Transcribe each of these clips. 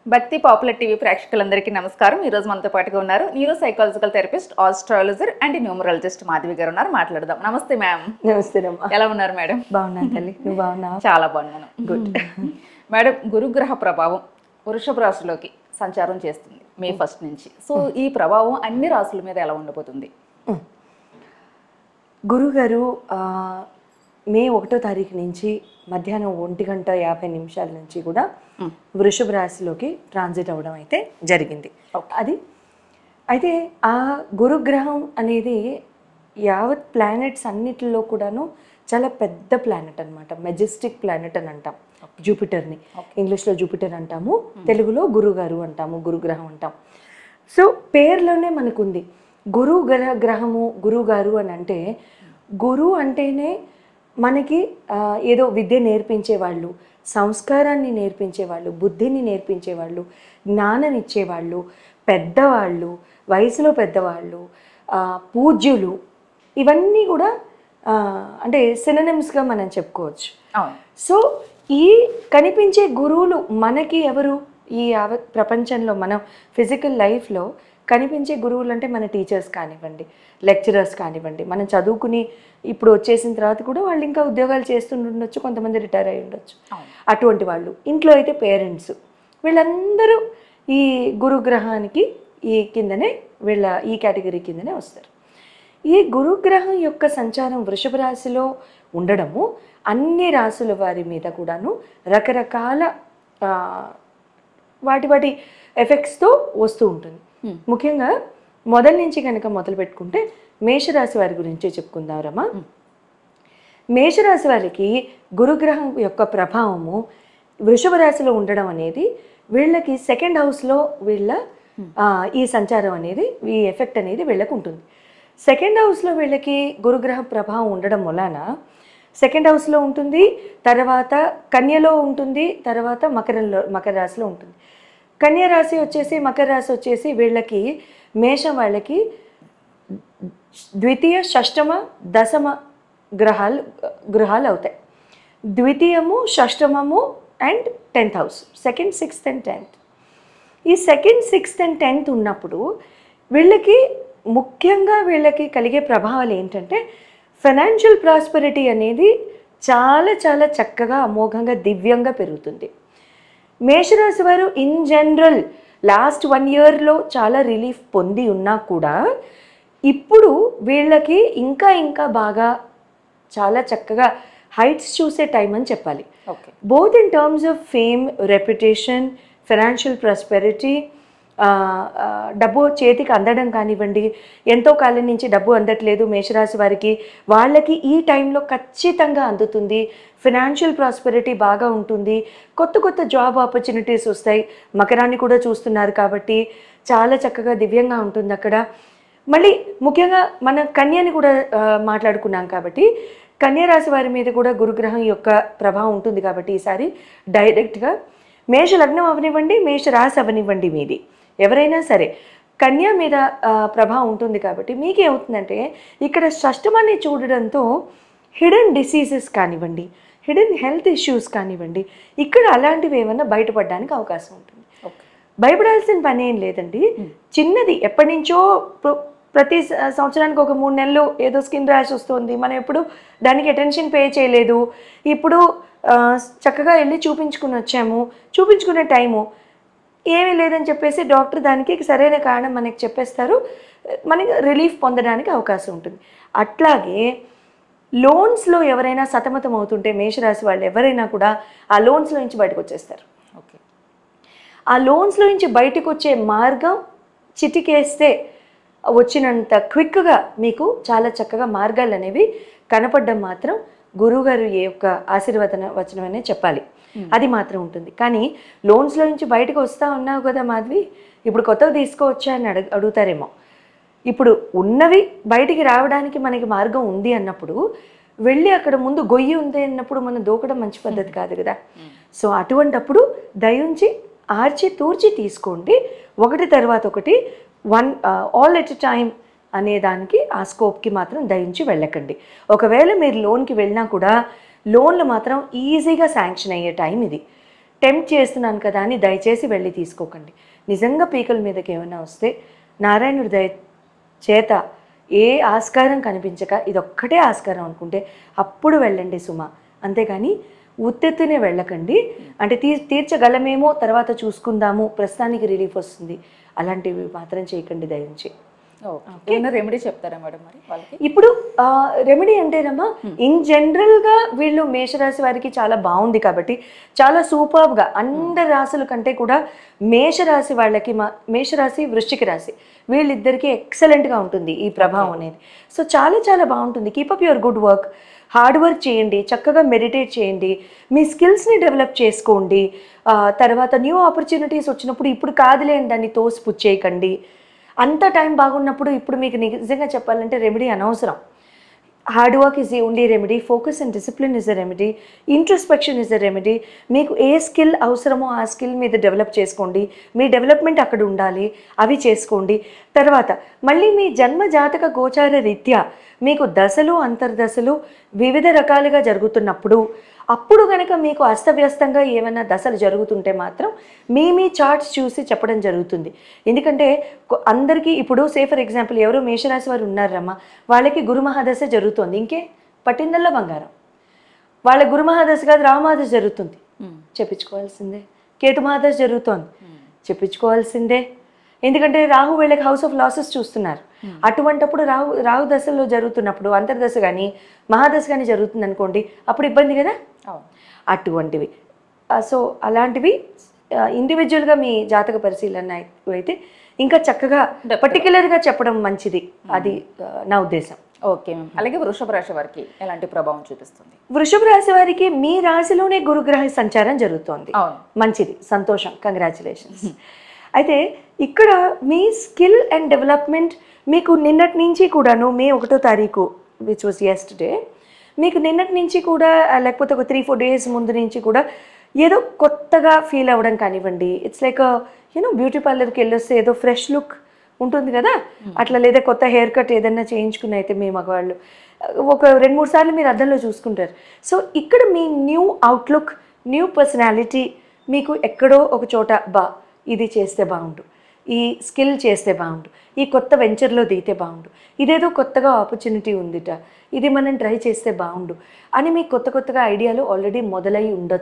భక్తి popular TV ప్రేక్షకులందరికీ నమస్కారం. ఈ రోజు మనతో పాటుగా ఉన్నారు neuro psychological therapist, astrologer and numerologist Madhavi గారు ఉన్నారు. మాట్లాడదాం. నమస్తే మ్యామ్. నమస్తే అమ్మా. ఎలా ఉన్నారు మేడం? బాగున్నాను తల్లి, నువ్వు బాగున్నావా? చాలా బాగున్నాను. గుడ్. మేడం, గురుగ్రహ ప్రభావం వృషభ రాశిలోకి సంచారం చేస్తుంది మే 1 నుంచి. సో ఈ ప్రభావం అన్ని రాశుల మీద ఎలా ఉండబోతుంది? గురుగారు మే 1వ తారీఖు నుంచి మధ్యాహ్నం 1:50 నుంచి కూడా వృషభ రాశిలోకి ట్రాన్సిట్ అవ్వడం అయితే జరిగింది. అది అయితే ఆ గురుగ్రహం అనేది యావత్ ప్లానెట్స్ అన్నిటిలో కూడాను చాలా పెద్ద ప్లానెట్ అనమాట. మెజెస్టిక్ ప్లానెట్ అని అంటాం జూపిటర్ని. ఇంగ్లీష్లో జూపిటర్ అంటాము, తెలుగులో గురుగారు అంటాము, గురుగ్రహం అంటాం. సో పేర్లోనే మనకుంది గ్రహము గురుగారు అని. అంటే గురు అంటేనే మనకి ఏదో విద్య నేర్పించేవాళ్ళు, సంస్కారాన్ని నేర్పించేవాళ్ళు, బుద్ధిని నేర్పించేవాళ్ళు, జ్ఞానం ఇచ్చేవాళ్ళు, పెద్దవాళ్ళు, వయసులో పెద్దవాళ్ళు, పూజ్యులు, ఇవన్నీ కూడా అంటే సినోనిమ్స్గా మనం చెప్పుకోవచ్చు. సో ఈ కనిపించే గురువులు మనకి ఎవరు? ఈ ప్రపంచంలో మనం ఫిజికల్ లైఫ్లో కనిపించే గురువులు అంటే మన టీచర్స్ కానివ్వండి, లెక్చరర్స్ కానివ్వండి, మనం చదువుకుని ఇప్పుడు వచ్చేసిన తర్వాత కూడా వాళ్ళు ఇంకా ఉద్యోగాలు చేస్తుండొచ్చు, కొంతమంది రిటైర్ అయ్యి ఉండొచ్చు. అటువంటి వాళ్ళు, ఇంట్లో అయితే పేరెంట్స్, వీళ్ళందరూ ఈ గురుగ్రహానికి ఈ కిందనే ఈ కేటగిరీ కిందనే వస్తారు. ఈ గురుగ్రహం యొక్క సంచారం వృషభ రాశిలో ఉండడము అన్ని రాశుల వారి మీద కూడాను రకరకాల వాటి ఎఫెక్ట్స్తో వస్తూ ఉంటుంది. ముఖ్యంగా మొదటి నుంచి కనుక మొదలు పెట్టుకుంటే మేషరాశి వారి గురించి చెప్పుకుందాం రమ్మా. మేషరాశి వారికి గురుగ్రహం యొక్క ప్రభావము వృషభ రాశిలో ఉండడం అనేది వీళ్ళకి సెకండ్ హౌస్లో ఈ సంచారం అనేది, ఈ ఎఫెక్ట్ అనేది వీళ్ళకి ఉంటుంది. సెకండ్ హౌస్లో వీళ్ళకి గురుగ్రహ ప్రభావం ఉండడం వలన సెకండ్ హౌస్లో ఉంటుంది, తర్వాత కన్యలో ఉంటుంది, తర్వాత మకర రాశిలో ఉంటుంది. కన్య రాశి వచ్చేసి, మకర రాశి వచ్చేసి వీళ్ళకి, మేషం వాళ్ళకి ద్వితీయ, షష్టమ, దశమ గృహాలు అవుతాయి. ద్వితీయము, షష్టమము and 10th house, second, 6th and 10th. ఈ సెకండ్, 6th and 10th ఉన్నప్పుడు వీళ్ళకి ముఖ్యంగా కలిగే ప్రభావాలు ఏంటంటే ఫైనాన్షియల్ ప్రాస్పెరిటీ అనేది చాలా చాలా చక్కగా, అమోఘంగా, దివ్యంగా పెరుగుతుంది. మేషరాశి వారు ఇన్ జనరల్ లాస్ట్ 1 yearలో చాలా రిలీఫ్ పొంది ఉన్నా కూడా ఇప్పుడు వీళ్ళకి ఇంకా ఇంకా బాగా చాలా చక్కగా హైట్స్ చూసే టైం అని చెప్పాలి. Both in terms of fame, reputation, financial prosperity, డబ్బు చేతికి అందడం కానివ్వండి. ఎంతో కాలం నుంచి డబ్బు అందట్లేదు మేషరాశి వారికి, వాళ్ళకి ఈ టైంలో ఖచ్చితంగా అందుతుంది. ఫైనాన్షియల్ ప్రాస్పెరిటీ బాగా ఉంటుంది, కొత్త కొత్త జాబ్ ఆపర్చునిటీస్ వస్తాయి. మకరాన్ని కూడా చూస్తున్నారు కాబట్టి చాలా చక్కగా దివ్యంగా ఉంటుంది అక్కడ. మళ్ళీ ముఖ్యంగా మన కన్యని కూడా మాట్లాడుకున్నాం కాబట్టి కన్యరాశి వారి మీద కూడా గురుగ్రహం యొక్క ప్రభావం ఉంటుంది. కాబట్టి ఈసారి డైరెక్ట్గా మేష లగ్నం అవనివ్వండి, మేష రాశి అవనివ్వండి, మీది ఎవరైనా సరే కన్య మీద ప్రభావం ఉంటుంది. కాబట్టి మీకేమవుతుందంటే ఇక్కడ షష్టమాన్ని చూడడంతో హిడెన్ డిసీజెస్ కానివ్వండి, హిడెన్ హెల్త్ ఇష్యూస్ కానివ్వండి, ఇక్కడ అలాంటివి ఏమన్నా బయటపడడానికి అవకాశం ఉంటుంది. భయపడాల్సిన పని ఏం లేదండి. చిన్నది ఎప్పటి నుంచో ప్రతి సంవత్సరానికి ఒక 3 నెలలు ఏదో స్కిన్ ర్యాష్ వస్తుంది, మనం ఎప్పుడు దానికి అటెన్షన్ పే చేయలేదు. ఇప్పుడు చక్కగా వెళ్ళి చూపించుకుని వచ్చాము, చూపించుకునే టైము ఏమీ లేదని చెప్పేసి డాక్టర్ దానికి సరైన కారణం మనకి చెప్పేస్తారు, మనకి రిలీఫ్ పొందడానికి అవకాశం ఉంటుంది. అట్లాగే లోన్స్లో ఎవరైనా సతమతం అవుతుంటే మేషరాశి వాళ్ళు ఎవరైనా కూడా ఆ లోన్స్లో నుంచి బయటకు వచ్చేస్తారు. ఆ లోన్స్లో నుంచి బయటకు వచ్చే మార్గం చిటికేస్తే వచ్చినంత క్విక్గా మీకు చాలా చక్కగా మార్గాలు అనేవి కనపడడం మాత్రం గురువుగారు యొక్క వచనమనే చెప్పాలి. అది మాత్రం ఉంటుంది. కానీ లోన్స్లో నుంచి బయటకు వస్తా ఉన్నావు కదా మాధవి, ఇప్పుడు కొత్తవి తీసుకోవచ్చా అని అడుగుతారేమో. ఇప్పుడు ఉన్నవి బయటికి రావడానికి మనకి మార్గం ఉంది అన్నప్పుడు వెళ్ళి అక్కడ ముందు గొయ్యి ఉంది అన్నప్పుడు మనం దూకడం మంచి పద్ధతి కాదు కదా. సో అటువంటప్పుడు దయించి ఆర్చి తూర్చి తీసుకోండి, ఒకటి తర్వాత ఒకటి, ఆల్ ఎట్ ఎ టైం అనే దానికి, ఆ స్కోప్కి మాత్రం దయించి వెళ్ళకండి. ఒకవేళ మీరు లోన్కి వెళ్ళినా కూడా లోన్లు మాత్రం ఈజీగా శాంక్షన్ అయ్యే టైం ఇది. టెంప్ట్ చేస్తున్నాను కదా అని దయచేసి వెళ్ళి తీసుకోకండి. నిజంగా పీకల మీదకి ఏమైనా వస్తే నారాయణుడి దయ చేత ఏ ఆస్కారం కనిపించక ఇదొక్కటే ఆస్కారం అనుకుంటే అప్పుడు వెళ్ళండి సుమ. అంతేగాని ఉత్తెత్తునే వెళ్ళకండి. అంటే తీర్చగలమేమో తర్వాత చూసుకుందాము, ప్రస్తుతానికి రిలీఫ్ వస్తుంది, అలాంటివి మాత్రం చేయకండి దయించి. రెమెడీ చెప్తారా మేడం మరి వాళ్ళకి? ఇప్పుడు రెమెడీ అంటేనమ్మా ఇన్ జనరల్గా వీళ్ళు మేషరాశి వారికి చాలా బాగుంది కాబట్టి చాలా సూపర్గా అందరి రాశుల కంటే కూడా మేషరాశి వాళ్ళకి మేషరాశి వృశ్చిక రాశి వీళ్ళిద్దరికీ ఎక్సలెంట్గా ఉంటుంది ఈ ప్రభావం అనేది. సో చాలా చాలా బాగుంటుంది. Keep up your good work, hard work చేయండి, చక్కగా మెడిటేట్ చేయండి, మీ స్కిల్స్ని డెవలప్ చేసుకోండి. తర్వాత న్యూ ఆపర్చునిటీస్ వచ్చినప్పుడు ఇప్పుడు కాదులే అని దాన్ని తోసిపుచ్చేయకండి. అంత టైం బాగున్నప్పుడు ఇప్పుడు మీకు నిజంగా చెప్పాలంటే రెమెడీ అనవసరం. Hard work is the only remedy, focus and discipline is the remedy, introspection is the remedy. మీకు ఏ స్కిల్ అవసరమో ఆ స్కిల్ మీద డెవలప్ చేసుకోండి, మీ డెవలప్మెంట్ అక్కడ ఉండాలి, అవి చేసుకోండి. తర్వాత మళ్ళీ మీ జన్మ జాతక గోచార రీత్యా మీకు దశలు అంతర్దశలు వివిధ రకాలుగా జరుగుతున్నప్పుడు అప్పుడు కనుక మీకు అస్తవ్యస్తంగా ఏమైనా దశలు జరుగుతుంటే మాత్రం మీ చార్ట్స్ చూసి చెప్పడం జరుగుతుంది. ఎందుకంటే అందరికీ ఇప్పుడు ఫర్ ఎగ్జాంపుల్ ఎవరో మేషరాశి వారు ఉన్నారమ్మా, వాళ్ళకి గురు మహాదశ జరుగుతుంది, ఇంకే పట్టిందల్లా బంగారం. వాళ్ళ గురు మహాదశ కాదు రాహు మహాదశ జరుగుతుంది, చెప్పించుకోవాల్సిందే. కేతు మహాదశ జరుగుతోంది, చెప్పించుకోవాల్సిందే. ఎందుకంటే రాహు వీళ్ళకి హౌస్ ఆఫ్ లాసెస్ చూస్తున్నారు. అటువంటప్పుడు రాహు దశలో జరుగుతున్నప్పుడు అంతర్దశ కానీ మహాదశ కానీ జరుగుతుంది అనుకోండి, అప్పుడు ఇబ్బంది కదా. అటువంటివి సో అలాంటివి ఇండివిజువల్గా మీ జాతక పరిశీలన అయితే ఇంకా చక్కగా పర్టికులర్గా చెప్పడం మంచిది, అది నా ఉద్దేశం. Okay ma'am. అలాగే వృషభ రాశి వారికి ఎలాంటి ప్రభావం చూపిస్తుంది? వృషభ రాశి వారికి మీ రాశిలోనే గురుగ్రహ సంచారం జరుగుతోంది, మంచిది, సంతోషం, కంగ్రాచులేషన్స్. అయితే ఇక్కడ మీ స్కిల్ అండ్ డెవలప్మెంట్ మీకు నిన్నటి నుంచి కూడాను మే 1వ తారీఖు విచ్ వాజ్ యెస్టర్డే, మీకు నిన్నటి నుంచి కూడా లేకపోతే ఒక 3-4 డేస్ ముందు నుంచి కూడా ఏదో కొత్తగా ఫీల్ అవ్వడం కానివ్వండి. ఇట్స్ లైక్ బ్యూటీ పార్లర్కి వెళ్ళొస్తే ఏదో ఫ్రెష్ లుక్ ఉంటుంది కదా అట్లా, లేదా కొత్త హెయిర్ కట్ ఏదైనా చేయించుకుని అయితే మీ మగవాళ్ళు ఒక 2-3 సార్లు మీరు అద్దంలో చూసుకుంటారు. సో ఇక్కడ మీ న్యూ అవుట్లుక్, న్యూ పర్సనాలిటీ మీకు ఎక్కడో ఒక చోట ఇది చేస్తే బాగుండు, ఈ స్కిల్ చేస్తే బాగుండు, ఈ కొత్త వెంచర్లో దిగితే బాగుండు, ఇదేదో కొత్తగా ఆపర్చునిటీ ఉందిట, ఇది మనం ట్రై చేస్తే బాగుండు అని మీకు కొత్తగా ఐడియాలు ఆల్రెడీ మొదలై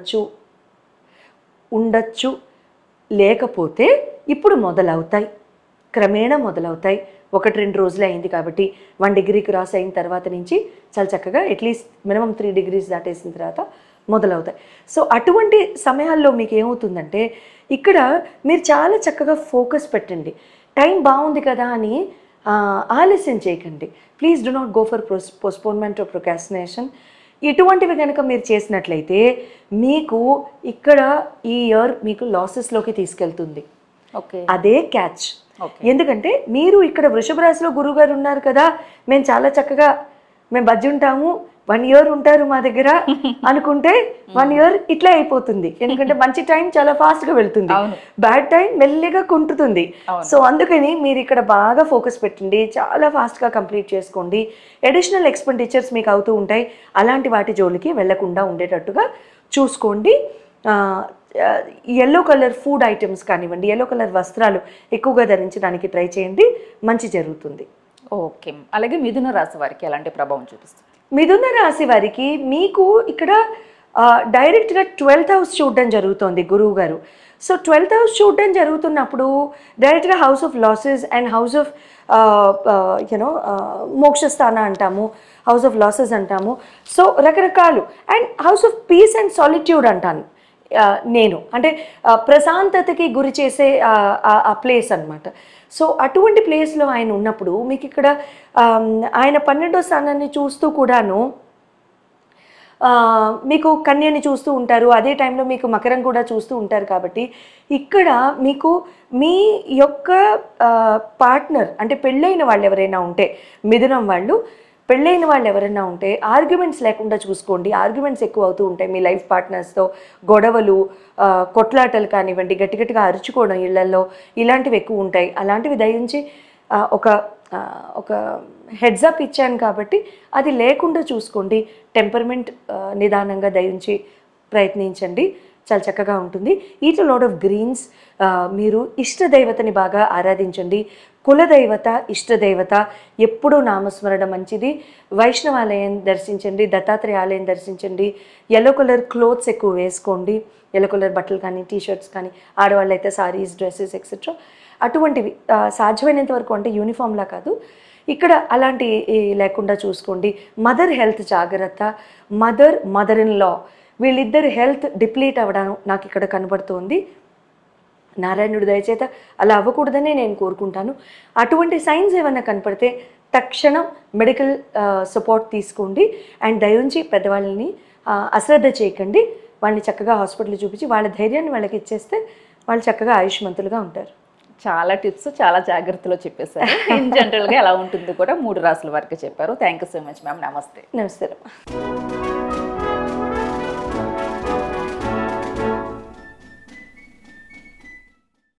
ఉండొచ్చు, లేకపోతే ఇప్పుడు మొదలవుతాయి, క్రమేణా మొదలవుతాయి. 1-2 రోజులు అయింది కాబట్టి 1 డిగ్రీ క్రాస్ అయిన తర్వాత నుంచి చాలా చక్కగా అట్లీస్ట్ మినిమం 3 డిగ్రీస్ దాటేసిన తర్వాత మొదలవుతాయి. సో అటువంటి సమయాల్లో మీకు ఏమవుతుందంటే ఇక్కడ మీరు చాలా చక్కగా ఫోకస్ పెట్టండి. టైం బాగుంది కదా అని ఆలస్యం చేయకండి. Please do not go for postponement or procrastination. ఇటువంటివి కనుక మీరు చేసినట్లయితే మీకు ఇక్కడ ఈ ఇయర్ మీకు లాసెస్లోకి తీసుకెళ్తుంది. అదే క్యాచ్. ఎందుకంటే మీరు ఇక్కడ వృషభ రాశిలో గురువు గారు ఉన్నారు కదా, మేము బజ్జి ఉంటాము, 1 ఇయర్ ఉంటారు మా దగ్గర అనుకుంటే 1 ఇయర్ ఇట్లా అయిపోతుంది. ఎందుకంటే మంచి టైం చాలా ఫాస్ట్గా వెళ్తుంది, బ్యాడ్ టైం మెల్లిగా కుంటుతుంది. సో అందుకని మీరు ఇక్కడ బాగా ఫోకస్ పెట్టండి, చాలా ఫాస్ట్గా కంప్లీట్ చేసుకోండి. అడిషనల్ ఎక్స్పెండిచర్స్ మీకు అవుతూ ఉంటాయి, అలాంటి వాటి జోలికి వెళ్లకుండా ఉండేటట్టుగా చూసుకోండి. ఎల్లో కలర్ ఫుడ్ ఐటమ్స్ కానివ్వండి, ఎల్లో కలర్ వస్త్రాలు ఎక్కువగా ధరించడానికి ట్రై చేయండి, మంచి జరుగుతుంది. ఓకే. అలాగే మిథున రాశి వారికి ఎలాంటి ప్రభావం చూపిస్తుంది? మిథున రాశి వారికి మీకు ఇక్కడ డైరెక్ట్గా 12th హౌస్ చూడడం జరుగుతుంది గురువు గారు. సో 12th హౌస్ చూడడం జరుగుతున్నప్పుడు డైరెక్ట్గా house of losses and house of మోక్షస్థాన అంటాము, హౌస్ ఆఫ్ లాసెస్ అంటాము. సో రకరకాలు, and house of peace and solitude అంటాను నేను, అంటే ప్రశాంతతకి గురి చేసే ఆ ప్లేస్ అనమాట. సో అటువంటి ప్లేస్లో ఆయన ఉన్నప్పుడు మీకు ఇక్కడ ఆయన 12వ స్థానాన్ని చూస్తూ కూడాను మీకు కన్యని చూస్తూ ఉంటారు, అదే టైంలో మీకు మకరం కూడా చూస్తూ ఉంటారు. కాబట్టి ఇక్కడ మీకు మీ యొక్క పార్ట్నర్ అంటే పెళ్ళైన వాళ్ళు ఎవరైనా ఉంటే, మిథునం వాళ్ళు పెళ్ళైన వాళ్ళు ఎవరైనా ఉంటే ఆర్గ్యుమెంట్స్ లేకుండా చూసుకోండి. ఆర్గ్యుమెంట్స్ ఎక్కువ అవుతూ ఉంటాయి మీ లైఫ్ పార్ట్నర్స్తో, గొడవలు, కొట్లాటలు కానివ్వండి, గట్టిగా అరుచుకోవడం ఇళ్లలో, ఇలాంటివి ఎక్కువ ఉంటాయి. అలాంటివి దయించి ఒక హెడ్జప్ ఇచ్చాను కాబట్టి అది లేకుండా చూసుకోండి. టెంపర్మెంట్ నిదానంగా దయించి ప్రయత్నించండి. చాలా చక్కగా ఉంటుంది. Eat a lot of greens. మీరు ఇష్టదైవతని బాగా ఆరాధించండి. కులదైవత, ఇష్టదైవత ఎప్పుడూ నామస్మరణ మంచిది. వైష్ణవాలయం దర్శించండి, దత్తాత్రేయ ఆలయం దర్శించండి. ఎల్లో కలర్ క్లోత్స్ ఎక్కువ వేసుకోండి, ఎల్లో కలర్ బట్టలు కానీ టీషర్ట్స్ కానీ, ఆడవాళ్ళు అయితే సారీస్, డ్రెస్సెస్ ఎక్సెట్రా అటువంటివి సాధ్యమైనంత వరకు, అంటే యూనిఫామ్లా కాదు, ఇక్కడ అలాంటి లేకుండా చూసుకోండి. మదర్ హెల్త్ జాగ్రత్త. మదర్ ఇన్ లా వీళ్ళిద్దరు హెల్త్ డిప్లీట్ అవ్వడం నాకు ఇక్కడ కనబడుతోంది. నారాయణుడి దయచేత అలా అవ్వకూడదనే నేను కోరుకుంటాను. అటువంటి సైన్స్ ఏమైనా కనపడితే తక్షణం మెడికల్ సపోర్ట్ తీసుకోండి. అండ్ దయించి పెద్దవాళ్ళని అశ్రద్ధ చేయకండి. వాళ్ళని చక్కగా హాస్పిటల్ చూపించి వాళ్ళ ధైర్యాన్ని వాళ్ళకి ఇచ్చేస్తే వాళ్ళు చక్కగా ఆయుష్మంతులుగా ఉంటారు. చాలా టిప్స్, చాలా జాగ్రత్తలో చెప్పేశారు. ఇన్ జనరల్గా ఎలా ఉంటుంది కూడా 3 రాసుల వరకు చెప్పారు. Thank you so much ma'am. నమస్తే. నమస్తే.